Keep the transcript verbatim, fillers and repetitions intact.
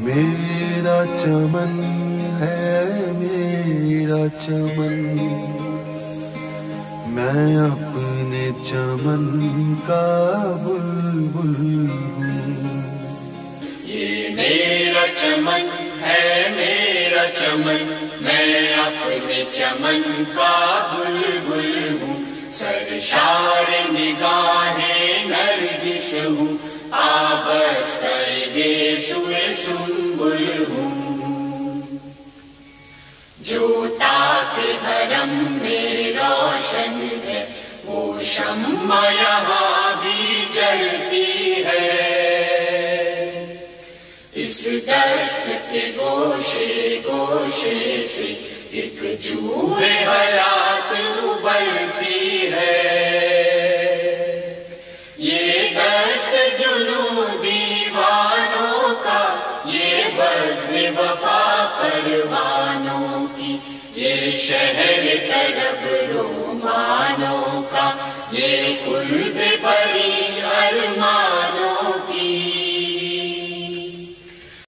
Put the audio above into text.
میرا چمن ہے میرا چمن، میں اپنے چمن کا بلبل ہوں۔ یہ میرا چمن ہے میرا چمن، میں اپنے چمن کا بلبل ہوں۔ سرشار نگاہیں نرگس ہوں، آبستہ گیسوئے سنبل ہوں۔ جو تاک حرم میں روشن ہے، وہ شمع یہاں بھی جلتی ہے۔ اس دشت کے گوشے گوشے سے ایک جوہ حیات ابلتی ہے۔ یہ دشت جنوں دیوانوں کا، یہ بزم وفا پروانوں کی، یہ شہر طرب رومانوں کا، یہ خلد